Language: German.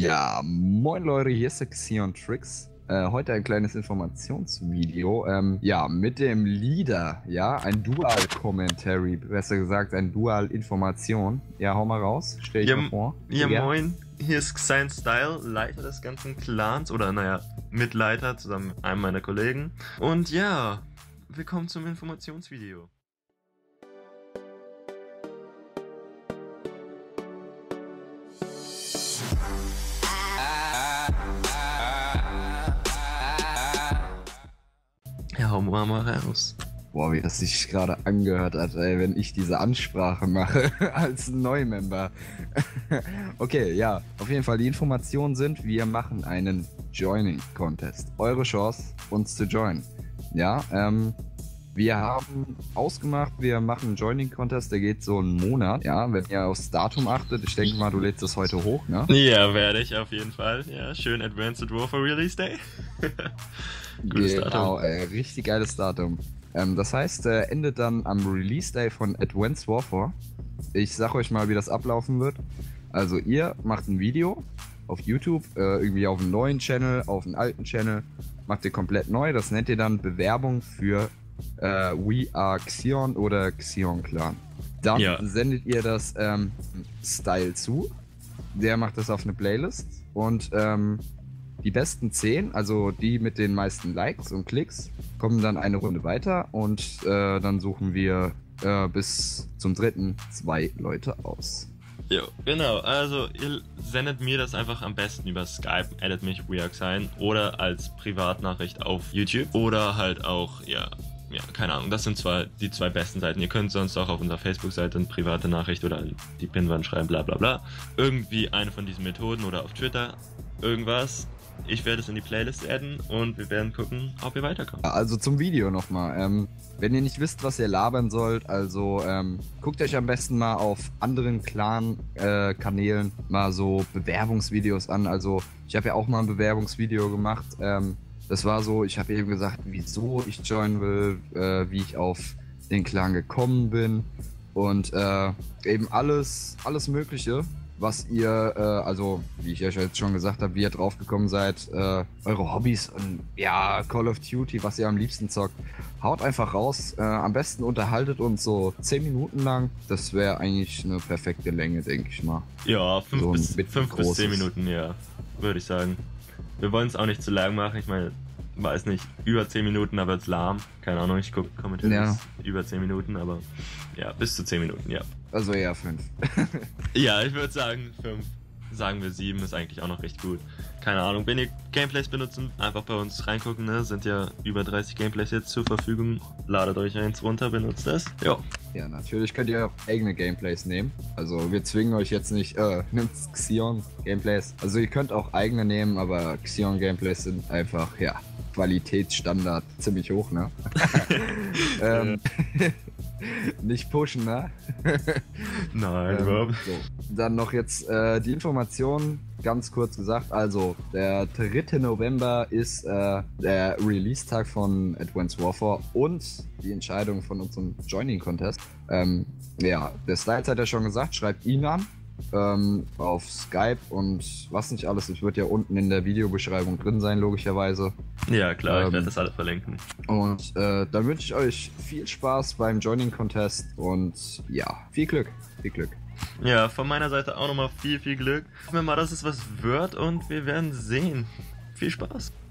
Ja, moin Leute, hier ist der Xion Tricks. Heute ein kleines Informationsvideo. Ja, mit dem Leader, ja, ein Dual-Commentary, besser gesagt, ein Dual-Information. Ja, hau mal raus, stell dich mal vor. Ja, moin, hier ist Xine Style, Leiter des ganzen Clans, oder naja, Mitleiter zusammen mit einem meiner Kollegen. Und ja, willkommen zum Informationsvideo. Ja, hau mal raus. Boah, wie das sich gerade angehört hat, ey, wenn ich diese Ansprache mache als Neumember. Okay, ja, auf jeden Fall die Informationen sind, wir machen einen Joining-Contest. Eure Chance, uns zu joinen. Ja, wir haben ausgemacht, wir machen einen Joining-Contest, der geht so einen Monat. Ja, wenn ihr aufs Datum achtet, ich denke mal, du lädst das heute hoch, ne? Ja, werde ich auf jeden Fall. Ja, schön Advanced Warfare Release Day. Gutes Genau, Datum. richtig geiles Datum. Das heißt, endet dann am Release Day von Advanced Warfare. Ich sag euch mal, wie das ablaufen wird. Also ihr macht ein Video auf YouTube, irgendwie auf einem neuen Channel, auf einem alten Channel, macht ihr komplett neu. Das nennt ihr dann Bewerbung für We Are Xion oder Xion Clan. Dann sendet ihr das Style zu. Der macht das auf eine Playlist und die besten 10, also die mit den meisten Likes und Klicks, kommen dann eine Runde weiter und dann suchen wir bis zum dritten 2 Leute aus. Jo, genau, also ihr sendet mir das einfach am besten über Skype, addet mich WeAreXine oder als Privatnachricht auf YouTube oder halt auch, ja, keine Ahnung, das sind die zwei besten Seiten. Ihr könnt sonst auch auf unserer Facebook-Seite eine private Nachricht oder die Pinwand schreiben, bla bla bla. Irgendwie eine von diesen Methoden oder auf Twitter, irgendwas. Ich werde es in die Playlist adden und wir werden gucken, ob ihr weiterkommt. Also zum Video nochmal. Wenn ihr nicht wisst, was ihr labern sollt, also guckt euch am besten mal auf anderen Clan-Kanälen mal so Bewerbungsvideos an. Also ich habe ja auch mal ein Bewerbungsvideo gemacht. Das war so, ich habe eben gesagt, wieso ich joinen will, wie ich auf den Clan gekommen bin und eben alles Mögliche, was ihr, also wie ich euch jetzt schon gesagt habe, wie ihr drauf gekommen seid, eure Hobbys und ja, Call of Duty, was ihr am liebsten zockt, haut einfach raus. Am besten unterhaltet uns so 10 Minuten lang. Das wäre eigentlich eine perfekte Länge, denke ich mal. Ja, 5 so bis 10 Minuten, ja, würde ich sagen. Wir wollen es auch nicht zu lang machen, ich meine, weiß nicht, über 10 Minuten, aber jetzt lahm. Keine Ahnung, ich kommentiere ja. Über 10 Minuten, aber ja, bis zu 10 Minuten, ja. Also eher 5. Ja, ich würde sagen 5. Sagen wir 7 ist eigentlich auch noch recht gut. Keine Ahnung, wenn ihr Gameplays benutzen, einfach bei uns reingucken, ne? Sind ja über 30 Gameplays jetzt zur Verfügung. Ladet euch eins runter, benutzt das. Jo. Ja, natürlich könnt ihr auch eigene Gameplays nehmen. Also wir zwingen euch jetzt nicht, nimmt Xion Gameplays. Also ihr könnt auch eigene nehmen, aber Xion Gameplays sind einfach, ja, Qualitätsstandard ziemlich hoch, ne? Nicht pushen, ne? Nein, überhaupt. So. Dann noch jetzt die Information, ganz kurz gesagt. Also, der 3. November ist der Release-Tag von Advanced Warfare und die Entscheidung von unserem Joining-Contest. Ja, der Styles hat ja schon gesagt, schreibt ihn an. Auf Skype und was nicht alles. Es wird ja unten in der Videobeschreibung drin sein, logischerweise. Ja, klar, ich werde das alles verlinken. Und dann wünsche ich euch viel Spaß beim Joining Contest und ja, viel Glück. Viel Glück. Ja, von meiner Seite auch nochmal viel Glück. Hoffen wir mal, dass es was wird und wir werden sehen. Viel Spaß.